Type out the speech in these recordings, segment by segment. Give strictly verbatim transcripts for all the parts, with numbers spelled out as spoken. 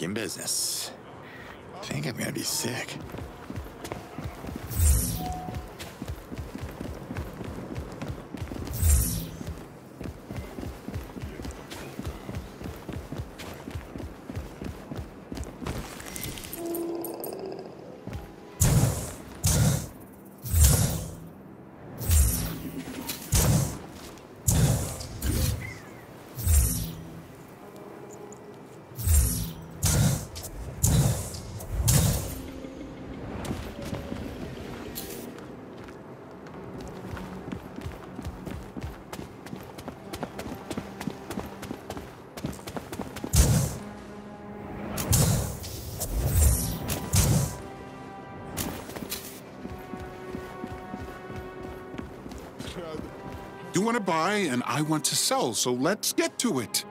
in business. I think I'm gonna be sick. You want to buy, and I want to sell, so let's get to it.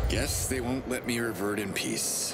Guess they won't let me revert in peace.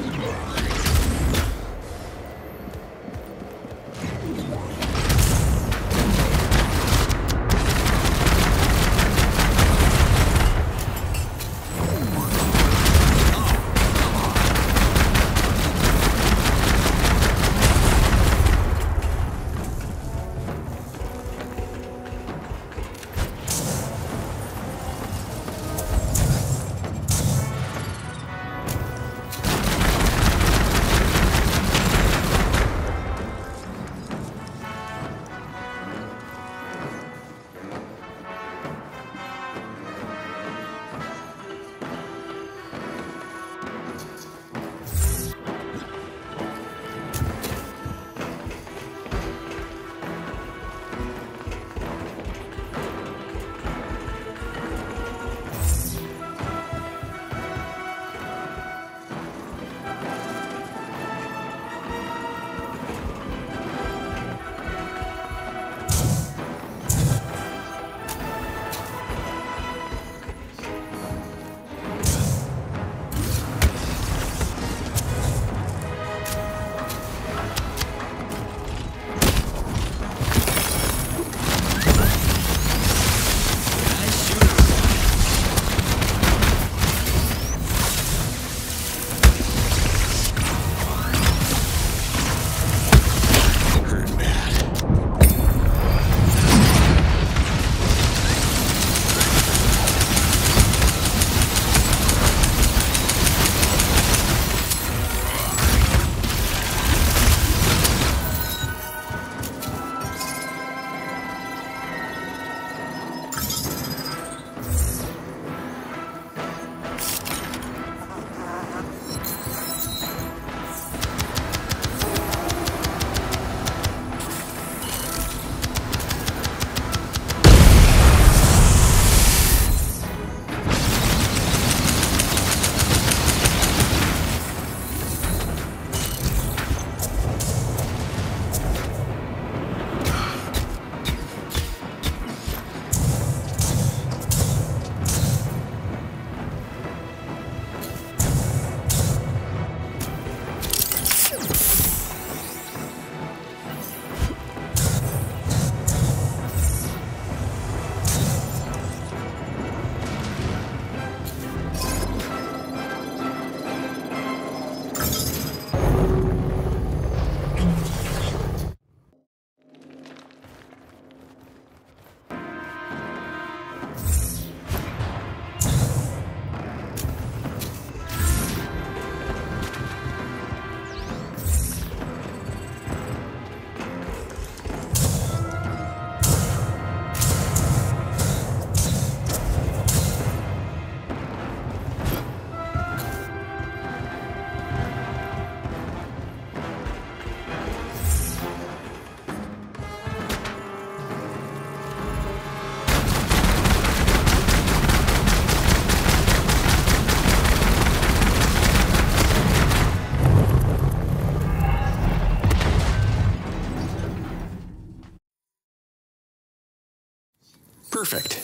Perfect.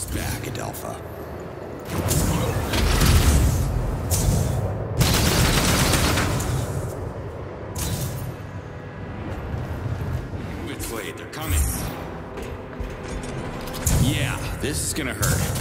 back, Adelpha. Which way? They're coming. Yeah, this is gonna hurt.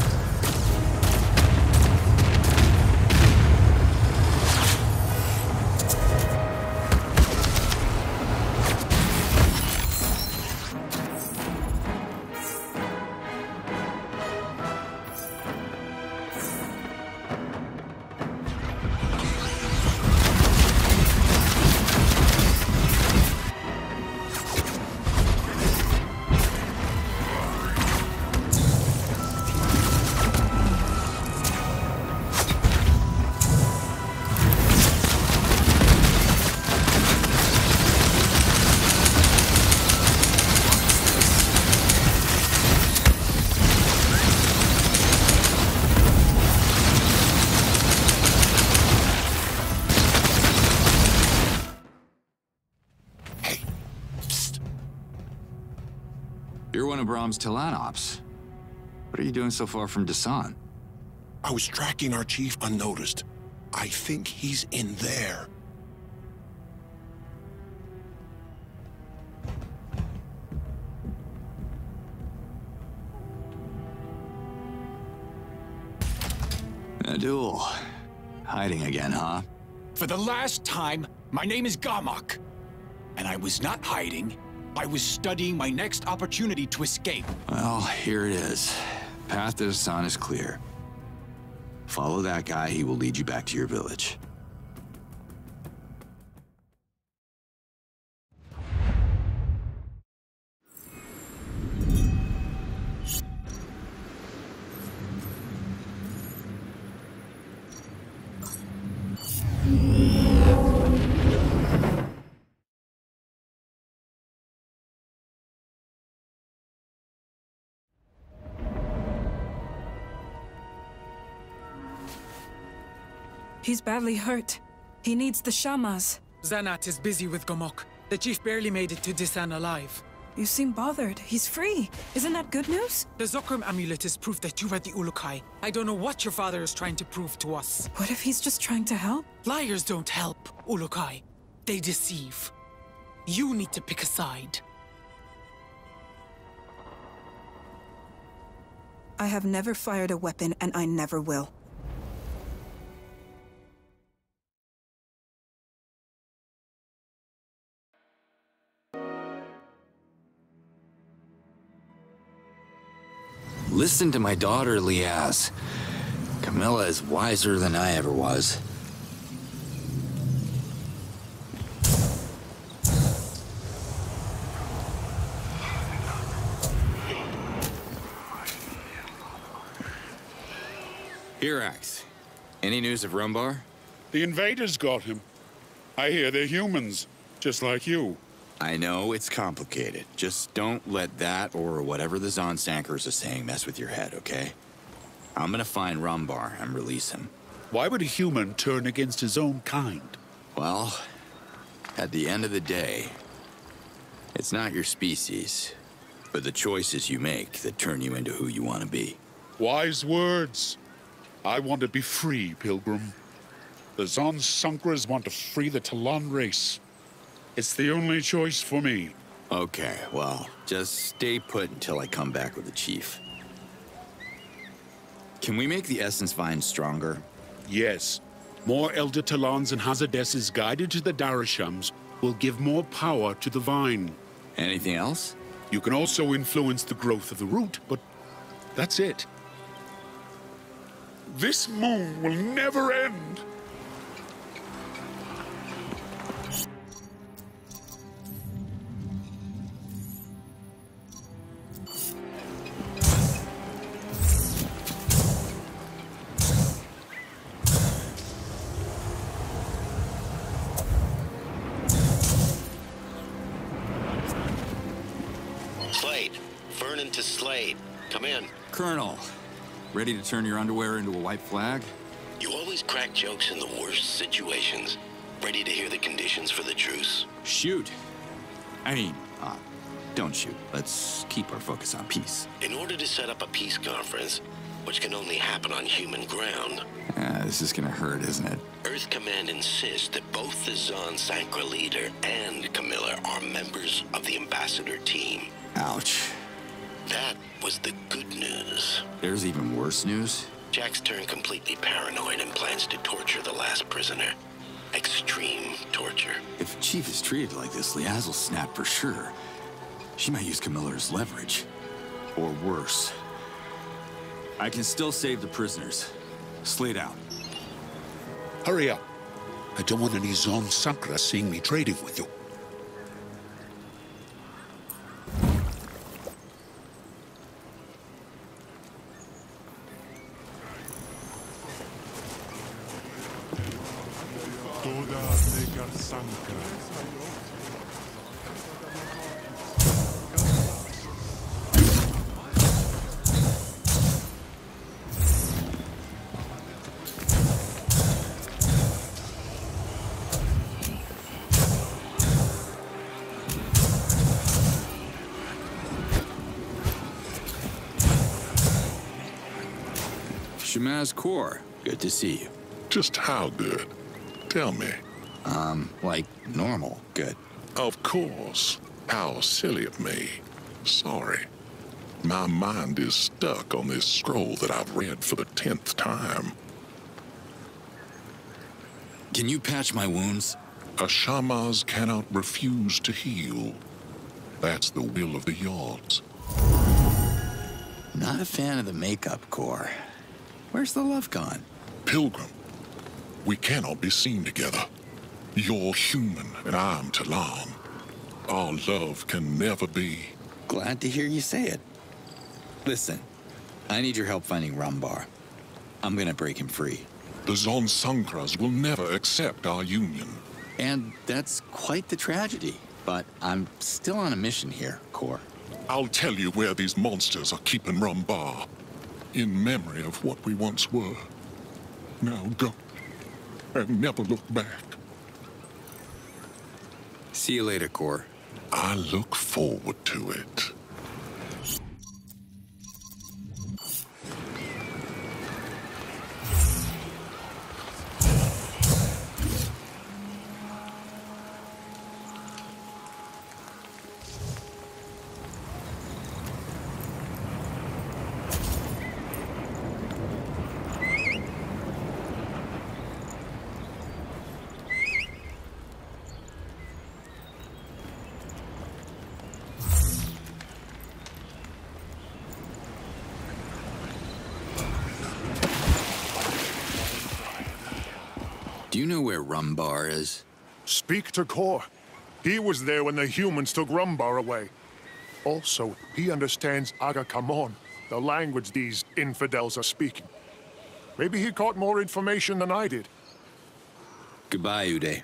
You're one of Brahm's Talon ops. What are you doing so far from Dasan? I was tracking our chief unnoticed. I think he's in there. Adul. Hiding again, huh? For the last time, my name is Gamak. And I was not hiding. I was studying my next opportunity to escape. Well, here it is. Path to Dasan is clear. Follow that guy, he will lead you back to your village. He's badly hurt. He needs the Shamas. Zanat is busy with Gomok. The chief barely made it to Dasan alive. You seem bothered. He's free. Isn't that good news? The Zokrim amulet is proof that you are the Ulukai. I don't know what your father is trying to prove to us. What if he's just trying to help? Liars don't help, Ulukai. They deceive. You need to pick a side. I have never fired a weapon, and I never will. Listen to my daughter, Liaz. Camilla is wiser than I ever was. Hirax, any news of Rumbar? The invaders got him. I hear they're humans, just like you. I know it's complicated. Just don't let that or whatever the Zonsankers are saying mess with your head, okay? I'm gonna find Rumbar and release him. Why would a human turn against his own kind? Well, at the end of the day, it's not your species, but the choices you make that turn you into who you want to be. Wise words. I want to be free, Pilgrim. The Zonsankers want to free the Talon race. It's the only choice for me. Okay, well, just stay put until I come back with the chief. Can we make the Essence Vine stronger? Yes. More Elder Talons and Hazardesses guided to the Darashams will give more power to the vine. Anything else? You can also influence the growth of the root, but that's it. This moon will never end. To Slade. Come in. Colonel, ready to turn your underwear into a white flag? You always crack jokes in the worst situations. Ready to hear the conditions for the truce? Shoot. I mean, uh, Don't shoot. Let's keep our focus on peace. In order to set up a peace conference, which can only happen on human ground, Ah, this is gonna hurt, isn't it? Earth Command insists that both the Zon Sankra leader and Camilla are members of the ambassador team. Ouch. That was the good news. There's even worse news. Jack's turned completely paranoid and plans to torture the last prisoner. Extreme torture. If Chief is treated like this, Liaz will snap for sure. She might use Camilla as leverage. Or worse. I can still save the prisoners. Slate out. Hurry up. I don't want any Zon Sankra seeing me trading with you. Shamaz Kor, good to see you. Just how good? Tell me. Um, like normal good. Of course. How silly of me. Sorry. My mind is stuck on this scroll that I've read for the tenth time. Can you patch my wounds? A Shamaz cannot refuse to heal. That's the will of the Yards. Not a fan of the makeup, Kor. Where's the love gone? Pilgrim, we cannot be seen together. You're human and I'm Talon. Our love can never be. Glad to hear you say it. Listen, I need your help finding Rumbar. I'm gonna break him free. The Zon Sankras will never accept our union. And that's quite the tragedy. But I'm still on a mission here, Kor. I'll tell you where these monsters are keeping Rumbar. In memory of what we once were. Now go. And never look back. See you later, Kor. I look forward to it. Do you know where Rumbar is? Speak to Kor. He was there when the humans took Rumbar away. Also, he understands Aga Khamon, the language these infidels are speaking. Maybe he caught more information than I did. Goodbye, Uday.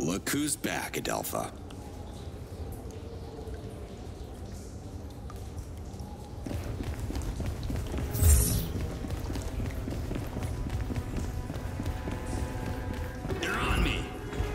Look who's back, Adelpha. They're on me!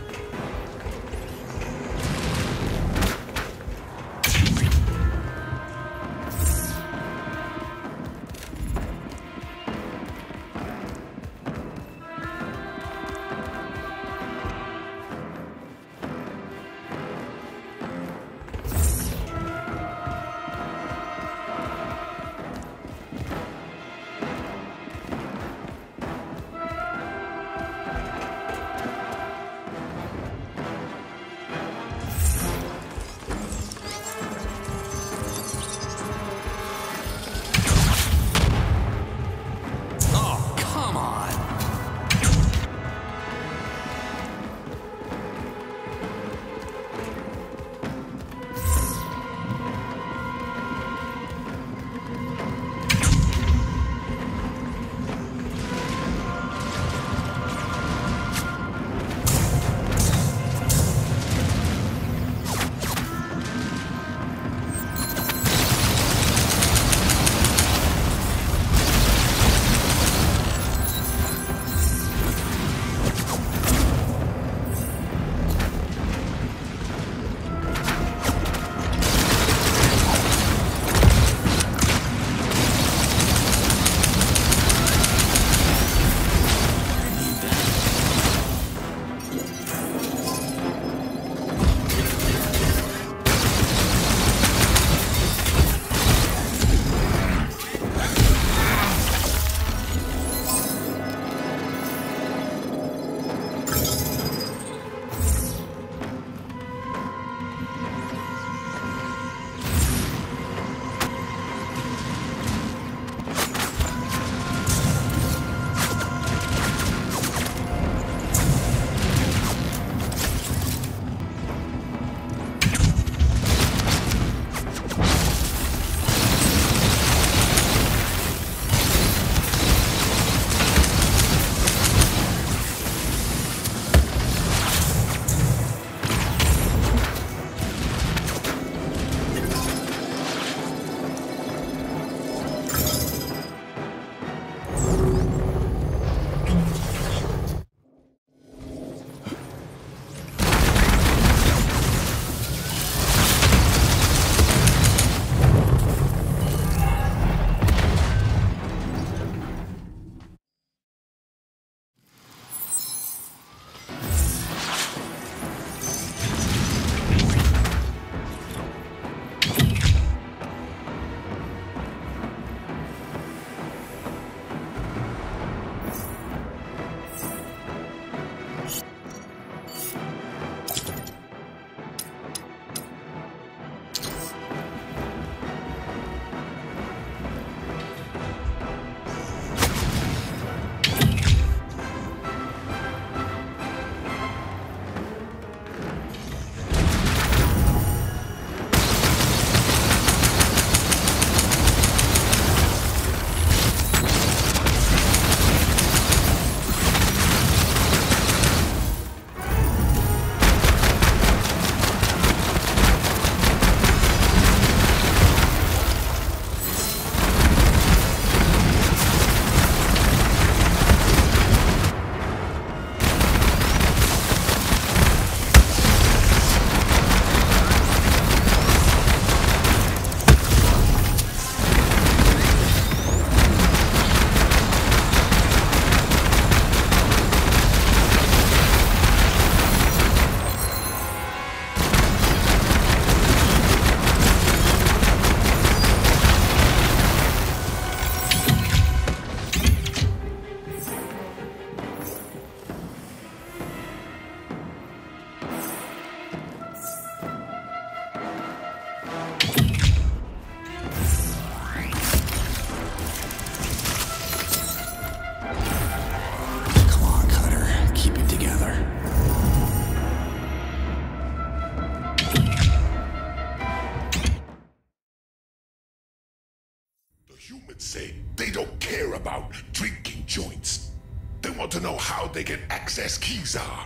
Humans say they don't care about drinking joints. They want to know how they can access Kezar.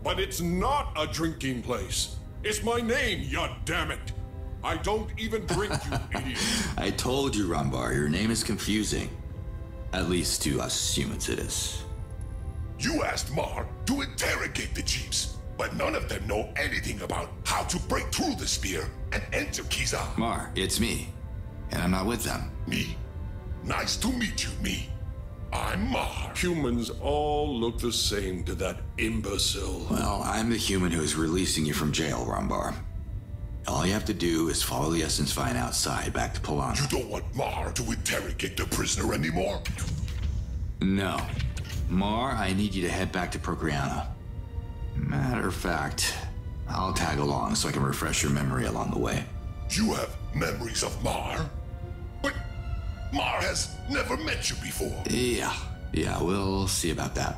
But it's not a drinking place. It's my name, you damn it. I don't even drink, you idiot. I told you, Rumbar, your name is confusing. At least to us humans it is. You asked Mar to interrogate the chiefs, but none of them know anything about how to break through the spear and enter Kiza. Mar, it's me. And I'm not with them. Me? Nice to meet you, me. I'm Mar. Humans all look the same to that imbecile. Well, I'm the human who's releasing you from jail, Rumbar. All you have to do is follow the Essence Vine outside, back to Polana. You don't want Mar to interrogate the prisoner anymore? No. Mar, I need you to head back to Procreana. Matter of fact, I'll tag along so I can refresh your memory along the way. You have memories of Mar? But Mar has never met you before. Yeah, yeah, we'll see about that.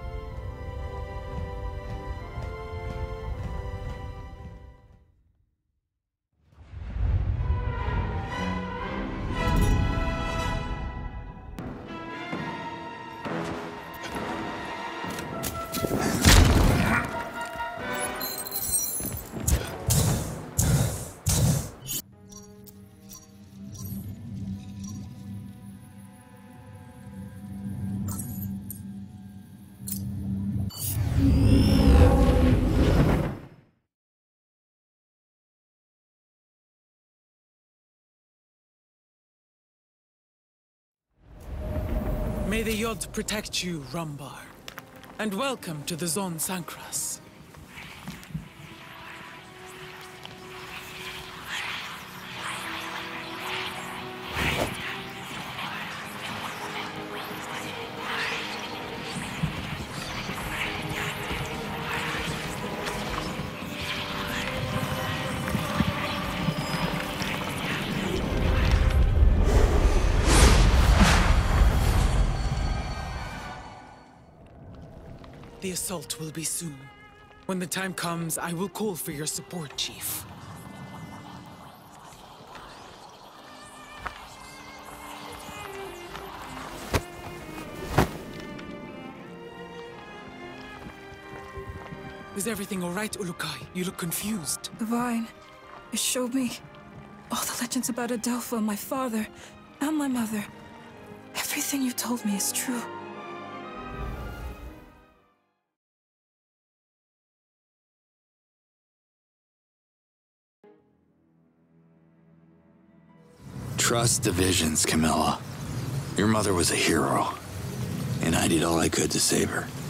May the Yod protect you, Rumbar. And welcome to the Zon Sankras. The assault will be soon. When the time comes, I will call for your support, Chief. Is everything all right, Ulukai? You look confused. The Vine. It showed me all the legends about Adelpha, my father, and my mother. Everything you told me is true. Trust the visions, Camilla. Your mother was a hero, and I did all I could to save her.